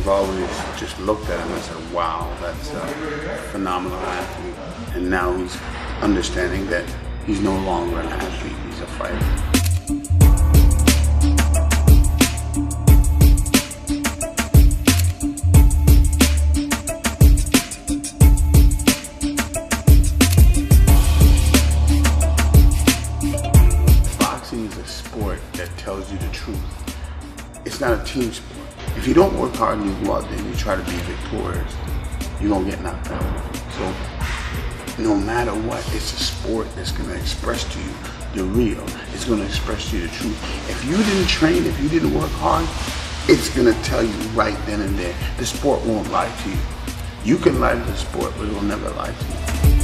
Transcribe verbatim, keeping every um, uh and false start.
I've always just looked at him and said, wow, that's a phenomenal athlete. And now he's understanding that he's no longer an athlete, he's a fighter. That tells you the truth. It's not a team sport. If you don't work hard and you go out there and you try to be victorious, you're gonna get knocked out. So no matter what, it's a sport that's gonna express to you the real. It's gonna express to you the truth. If you didn't train, if you didn't work hard, it's gonna tell you right then and there. The sport won't lie to you. You can lie to the sport, but it will never lie to you.